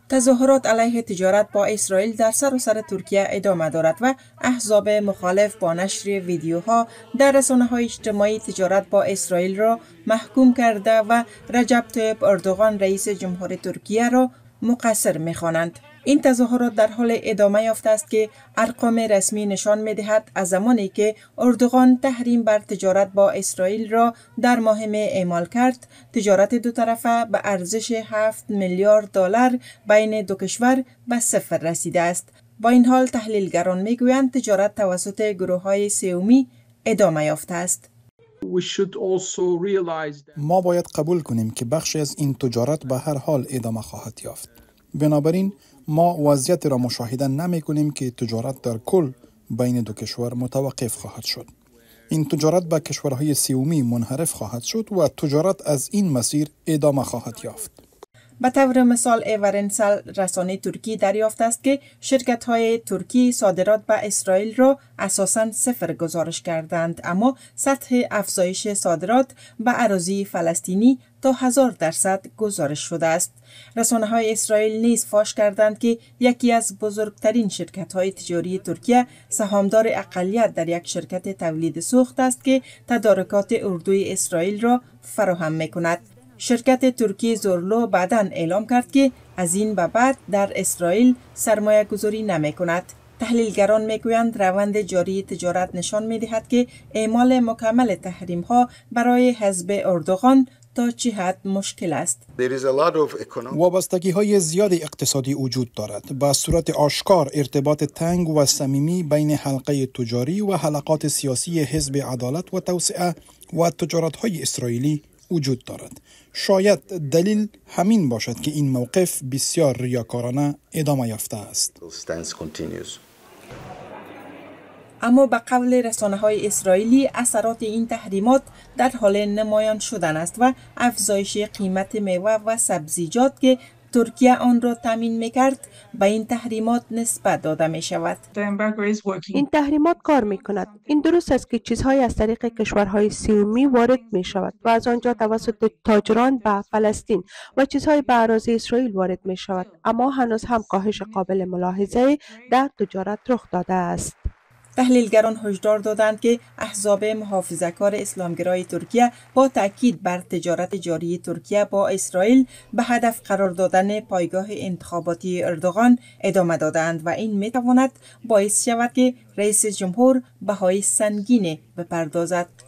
تظاهرات علیه تجارت با اسرائیل در سراسر ترکیه ادامه دارد و احزاب مخالف با نشر ویدیوها در رسانه‌های اجتماعی تجارت با اسرائیل را محکوم کرده و رجب طیب اردوغان رئیس جمهور ترکیه را مقصر می‌خوانند. این تظاهرات در حال ادامه یافته است که ارقام رسمی نشان می‌دهد از زمانی که اردوغان تحریم بر تجارت با اسرائیل را در ماه می اعمال کرد، تجارت دو طرفه به ارزش 7 میلیارد دلار بین دو کشور به صفر رسیده است. با این حال تحلیلگران می‌گویند تجارت توسط گروه‌های سیومی ادامه یافته است. ما باید قبول کنیم که بخشی از این تجارت به هر حال ادامه خواهد یافت. بنابراین ما وضعیت را مشاهده نمی کنیم که تجارت در کل بین دو کشور متوقف خواهد شد. این تجارت به کشورهای سیومی منحرف خواهد شد و تجارت از این مسیر ادامه خواهد یافت. به طور مثال ایورنسل رسانه ترکی دریافت است که شرکت‌های ترکی صادرات به اسرائیل را اساساً صفر گزارش کردند، اما سطح افزایش صادرات به اراضی فلسطینی تا 1000% گزارش شده است. رسانه‌های اسرائیل نیز فاش کردند که یکی از بزرگترین شرکت‌های تجاری ترکیه سهامدار اقلیت در یک شرکت تولید سوخت است که تدارکات اردوی اسرائیل را فراهم می‌کند. شرکت ترکی زورلو بعداً اعلام کرد که از این به بعد در اسرائیل سرمایه گذاری نمی کند. تحلیلگران می گویند روند جاری تجارت نشان می دهد که اعمال مکمل تحریم ها برای حزب اردوغان تا چه حد مشکل است. وابستگی های زیاد اقتصادی وجود دارد. به صورت آشکار ارتباط تنگ و صمیمی بین حلقه تجاری و حلقات سیاسی حزب عدالت و توسعه و تجارت های اسرائیلی وجود دارد. شاید دلیل همین باشد که این موقف بسیار ریاکارانه ادامه یافته است. اما به قول رسانه‌های اسرائیلی اثرات این تحریمات در حال نمایان شدن است و افزایش قیمت میوه و سبزیجات که ترکیه آن را تامین می‌کرد به این تحریمات نسبت داده می‌شود. این تحریمات کار می‌کند. این درست است که چیزهای از طریق کشورهای سیومی وارد می‌شود و از آنجا توسط تاجران به فلسطین و چیزهای به اراضی اسرائیل وارد می‌شود، اما هنوز هم کاهش قابل ملاحظه در تجارت رخ داده است. تحلیلگران هشدار دادند که احزاب محافظه‌کار اسلامگرای ترکیه با تاکید بر تجارت جاری ترکیه با اسرائیل به هدف قرار دادن پایگاه انتخاباتی اردوغان ادامه دادند و این می‌تواند باعث شود که رئیس جمهور بهای سنگینی بپردازد.